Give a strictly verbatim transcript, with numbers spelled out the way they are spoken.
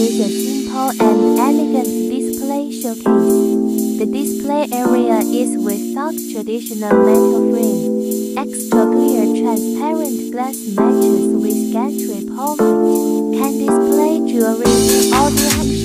is a simple and elegant display showcase. The display area is without traditional metal frame. Extra clear transparent glass matches with gantry pulpit. Can display jewelry, audio